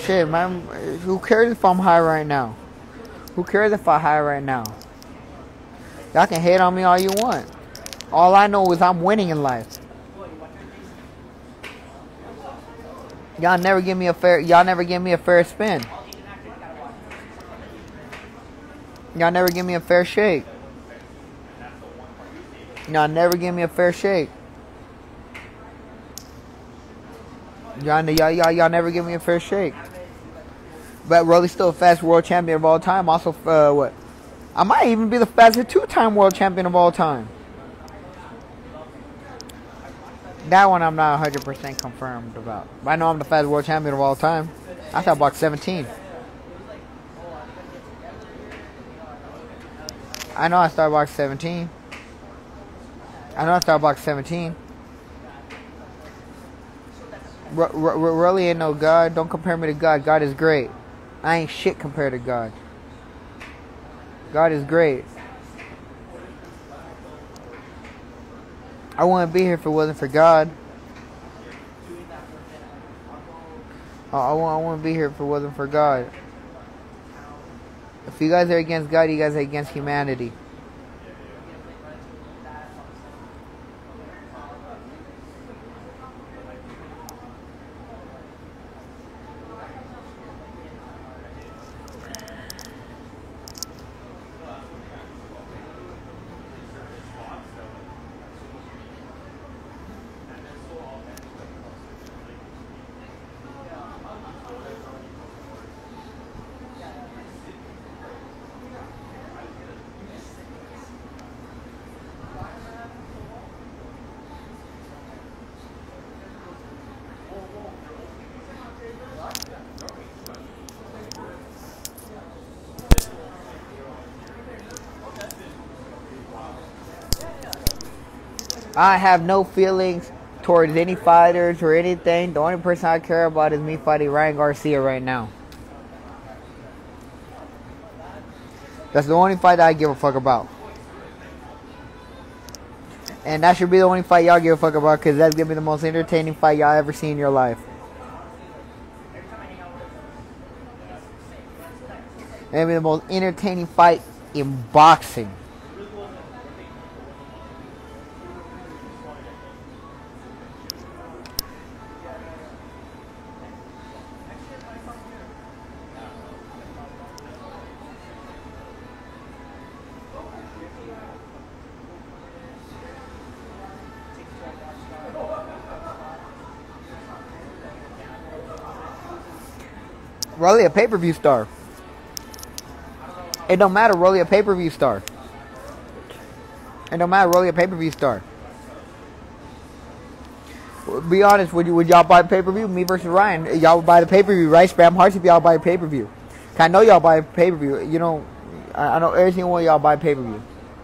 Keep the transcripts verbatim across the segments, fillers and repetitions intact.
Shit, man. Who cares if I'm high right now? Who cares if I'm high right now? Y'all can hate on me all you want. All I know is I'm winning in life. Y'all never give me a fair. Y'all never give me a fair spin. Y'all never give me a fair shake. Y'all never give me a fair shake. Y'all, y'all, y'all, y'all never give me a fair shake. But Rolly's still a fast world champion of all time. Also, uh, what? I might even be the fastest two-time world champion of all time. That one I'm not one hundred percent confirmed about. But I know I'm the fastest world champion of all time. I thought box seventeen. I know I started box seventeen. I know I started box seventeen. R R Rolly ain't no God. Don't compare me to God. God is great. I ain't shit compared to God. God is great. I wouldn't be here if it wasn't for God. I, I, I wouldn't be here if it wasn't for God. If you guys are against God, you guys are against humanity. I have no feelings towards any fighters or anything. The only person I care about is me fighting Ryan Garcia right now. That's the only fight that I give a fuck about. And that should be the only fight y'all give a fuck about, because that's going to be the most entertaining fight y'all ever seen in your life. It's going to be the most entertaining fight in boxing. Rolly a pay-per-view star. It don't matter, Rolly a pay-per-view star. It don't matter, Rolly a pay-per-view star. Be honest, would you would y'all buy pay-per-view? Me versus Ryan. Y'all would buy the pay-per-view, right? Spam hearts if y'all buy pay-per-view. I know y'all buy pay-per-view. You know, I, I know every single one of y'all buy pay-per-view.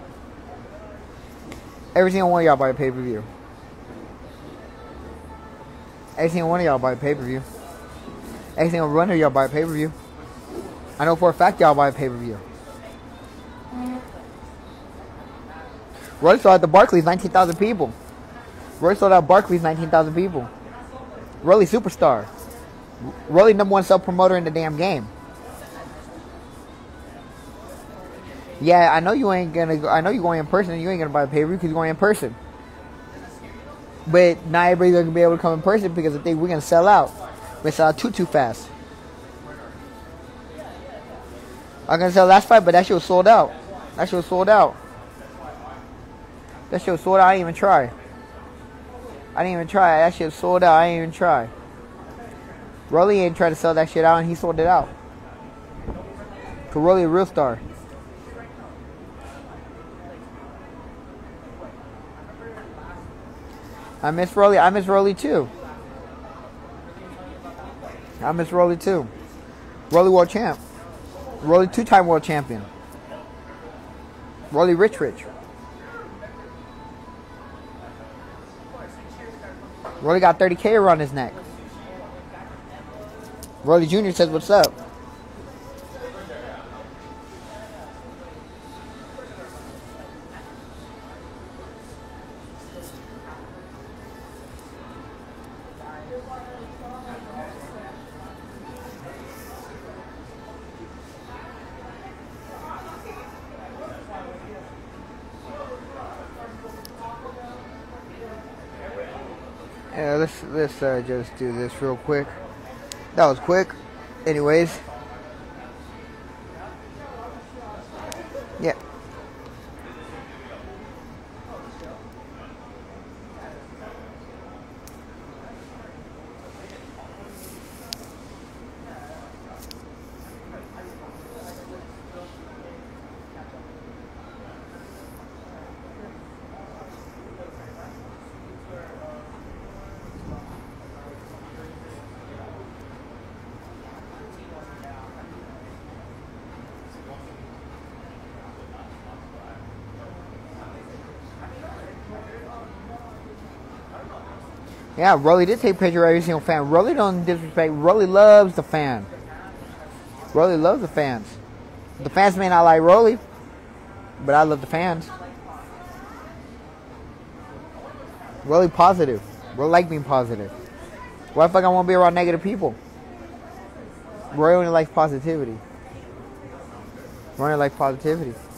Every single one of y'all buy pay-per-view. Every single one of y'all buy pay-per-view. Every single runner y'all buy pay-per-view. I know for a fact y'all buy pay-per-view. Rolly sold out the Barclays, nineteen thousand people. Rolly sold out Barclays, nineteen thousand people. Rolly superstar. Rolly number one self-promoter in the damn game. Yeah, I know you ain't gonna go, I know you going in person and you ain't gonna buy pay-per-view because you're going in person. But not everybody's gonna be able to come in person because they think we're gonna sell out. We sell out too too fast. I'm gonna sell last fight, but that shit was sold out. That shit was sold out. That shit was sold out. I didn't even try. I didn't even try. That shit was sold out. I didn't even try. Rolly ain't trying to sell that shit out, and he sold it out. Cause Rolly a real star. I miss Rolly. I miss Rolly too. I miss Rolly too. Rolly world champ. Rolly two-time world champion. Rolly rich rich. Rolly got thirty K around his neck. Rolly Junior says what's up. Yeah, let's let's uh, just do this real quick. That was quick. Anyways. Yeah. Yeah, Rolly did take a picture of every single fan. Rolly don't disrespect. Rolly loves the fan. Rolly loves the fans. The fans may not like Rolly, but I love the fans. Rolly positive. Rolly like being positive. Why the fuck I won't be around negative people? Roy only likes positivity. Roy only likes positivity.